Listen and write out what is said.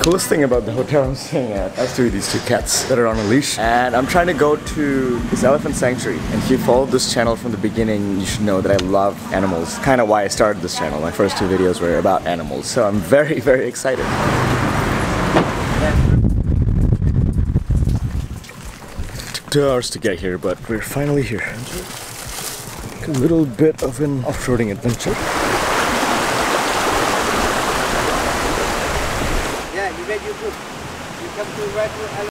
coolest thing about the hotel I'm staying at has to be these two cats that are on a leash. And I'm trying to go to this elephant sanctuary. And if you followed this channel from the beginning, you should know that I love animals. Kind of why I started this channel. My first two videos were about animals. So I'm very, very excited. It took 2 hours to get here, but we're finally here. A little bit of an off-roading adventure. Yeah, you made YouTube. You come to right